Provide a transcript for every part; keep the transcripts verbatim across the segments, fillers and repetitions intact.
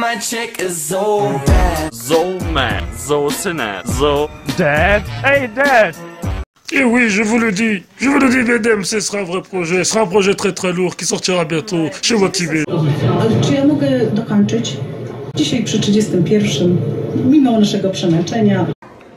my chick is so bad. So mad, so sinner, so... Dad? Hey, Dad! Et oui, je vous le dis, je vous le dis, mesdames, ce sera un vrai projet, ce sera un projet très très lourd qui sortira bientôt chez W T V. Czy ja mogę dokończyć? Dzisiaj przy trzydziestym pierwszym, mimo naszego przemęczenia.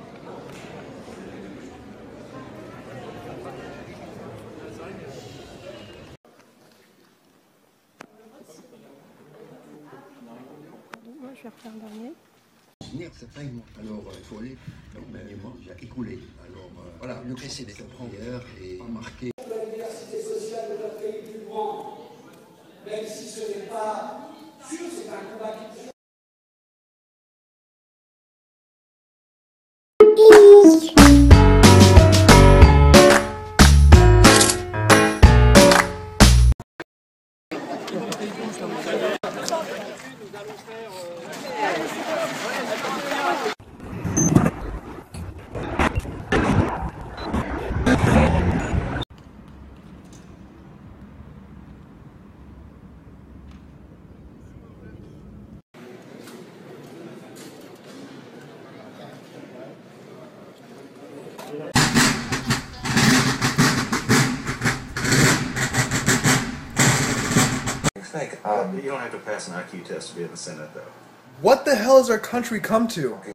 Je vais refaire un dernier. C'est pas une... Alors, il faut aller dans le monument qui a écoulé. Alors, euh, voilà, le Christ des prières est marqué. La diversité sociale de notre pays plus grand, même si ce n'est pas sûr, c'est un combat qui tient. Uh, you don't have to pass an I Q test to be in the Senate, though. What the hell has our country come to?